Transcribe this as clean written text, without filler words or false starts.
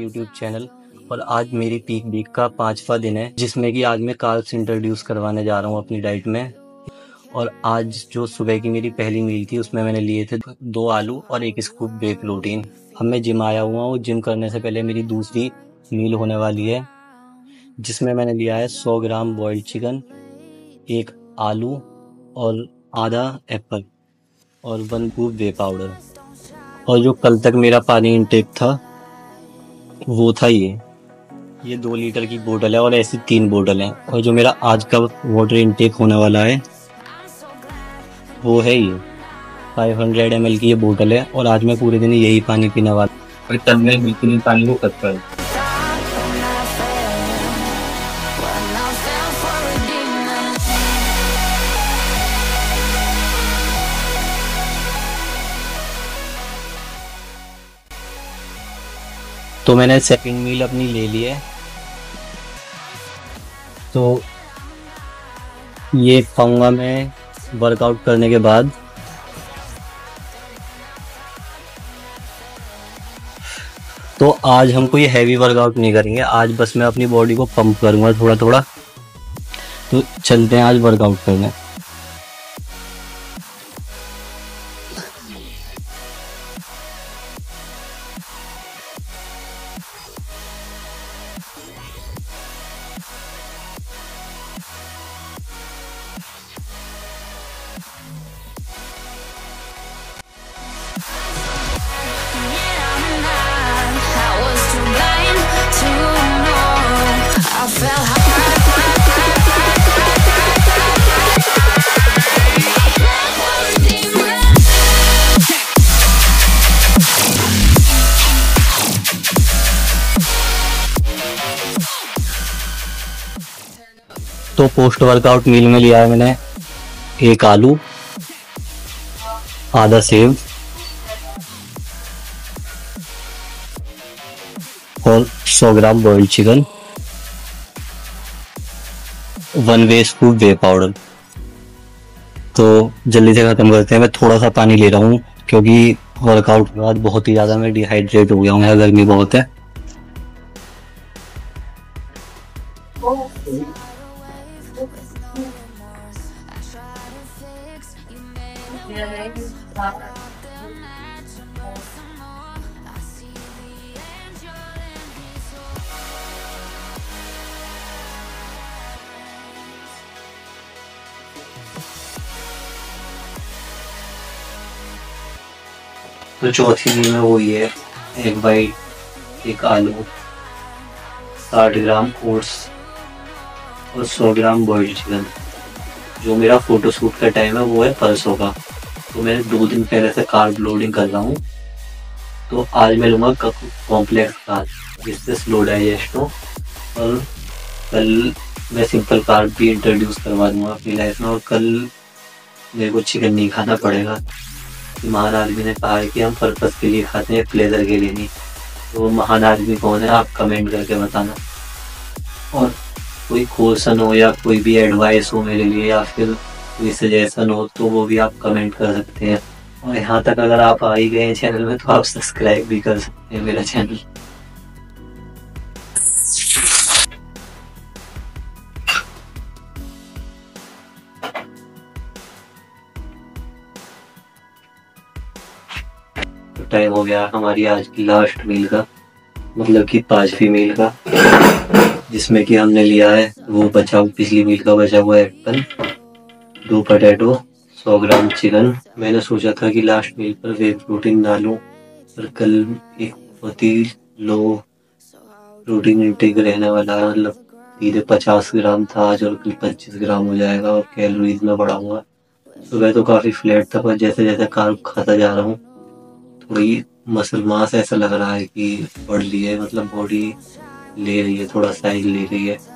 YouTube channel. और आज मेरी पीक वीक का 5वां दिन है, जिसमें कि आज मैं कार्ब्स इंट्रोड्यूस करवाने जा रहा हूँ अपनी डाइट में। और आज जो सुबह की मेरी पहली मील थी, उसमें मैंने लिए थे 2 आलू और 1 स्कूप वे प्रोटीन। अब मैं जिम आया हुआ हूँ। जिम करने से पहले मेरी दूसरी मील होने वाली है, जिसमें मैंने लिया है 100 ग्राम बॉइल्ड चिकन, 1 आलू और आधा एप्पल और 1 स्कूप वे पाउडर। और जो कल तक मेरा पानी इंटेक था वो था ये 2 लीटर की बोतल है और ऐसी 3 बोतल है। और जो मेरा आज का वाटर इंटेक होने वाला है वो है ये 500 ml की ये बोतल है। और आज मैं पूरे दिन यही पानी पीने वाला हूँ। और तब मैं बिल्कुल ही पानी को कट कर। तो मैंने सेकंड मील अपनी ले ली है, तो ये खाऊंगा मैं वर्कआउट करने के बाद। तो आज हम कोई हैवी वर्कआउट नहीं करेंगे, आज बस मैं अपनी बॉडी को पंप करूंगा थोड़ा थोड़ा। तो चलते हैं आज वर्कआउट करने। तो पोस्ट वर्कआउट मील में लिया है मैंने 1 आलू, आधा सेब और 100 gram boiled chicken, 1 whey scoop whey powder. तो जल्दी से खत्म करते हैं। मैं थोड़ा सा पानी ले रहा हूँ क्योंकि वर्कआउट के बाद बहुत ही ज़्यादा मैं डिहाइड्रेट हो गया हूँ, यहाँ गर्मी बहुत है। तो चौथी मील में वही है 1 बाइट, 1 आलू, 60 ग्राम ओट्स और 100 ग्राम बॉइल्ड चिकन। जो मेरा फोटोशूट का टाइम है वो है परसों का, तो मैं 2 दिन पहले से कार्ब लोडिंग कर रहा हूँ। तो आज मैं लूँगा कॉम्प्लेक्स कार्ब, जिससे स्लो डाइजेस्ट हो। और कल मैं सिंपल कार्ब भी इंट्रोड्यूस करवा दूँगा अपनी लाइफ में। और कल मेरे को चिकन नहीं खाना पड़ेगा। महान आदमी ने कहा है कि हम पर्पस के लिए खाते हैं, प्लेजर के लिए नहीं। तो वो महान आदमी कौन है, आप कमेंट करके बताना। और कोई क्वेश्चन हो या कोई भी एडवाइस हो मेरे लिए या फिर कोई सजेशन हो तो वो भी आप कमेंट कर सकते हैं। और यहाँ तक अगर आप आ ही गए हैं चैनल में तो आप सब्सक्राइब भी कर सकते हैं मेरा चैनल। टाइम हो गया हमारी आज की लास्ट मील का, मतलब कि 5वीं मील का, जिसमें कि हमने लिया है वो पिछली मील का बचा हुआ एप्पल, 2 पोटैटो, 100 ग्राम चिकन। मैंने सोचा था कि लास्ट मील पर वे प्रोटीन डालूं, पर कल एक बहुत ही लो प्रोटीन इंटेक रहने वाला है। मतलब सीधे 50 ग्राम था आज और कल 25 ग्राम हो जाएगा और कैलोरीज में बढ़ाऊंगा। सुबह तो काफ़ी फ्लैट था, पर जैसे जैसे कार्ब खाता जा रहा हूँ थोड़ी मसल मास ऐसा लग रहा है कि बढ़ रही है, मतलब बॉडी ले रही है, थोड़ा साइज ले रही है।